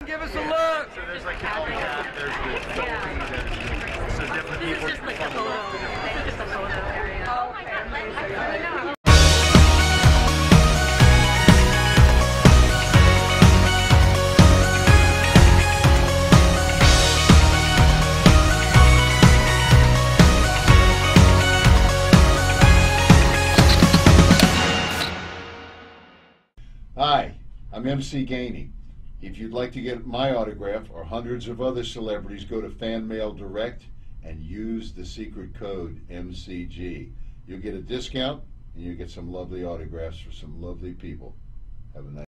give us a look. So there's like the cap, there's the goalies, so different people. This is just like the photo. This is just the photo area. Oh my God. Hi, I'm MC Gainey. If you'd like to get my autograph or hundreds of other celebrities, go to Fan Mail Direct and use the secret code MCG. You'll get a discount and you'll get some lovely autographs for some lovely people. Have a nice